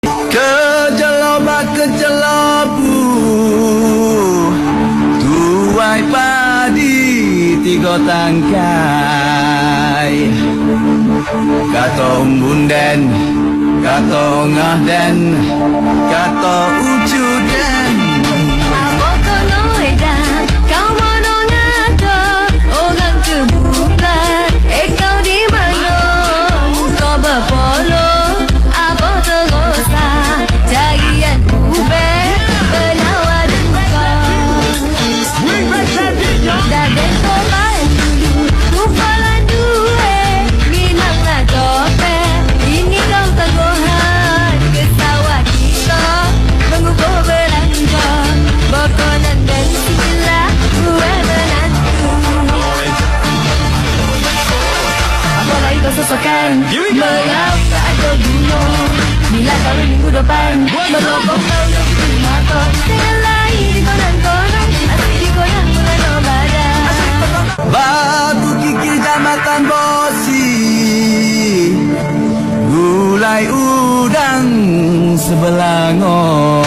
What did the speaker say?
Kejelo tuai padi tiga tangkai. Kato umbunden, kato ngahden, kato ujuden. Mengapa ada gunung bila kau minggu depan melopok kau yang terima kau dengan lain di konon-konon asli di goyang mulai badan Batu kikir jambatan bosi gulai udang sebelah ngor.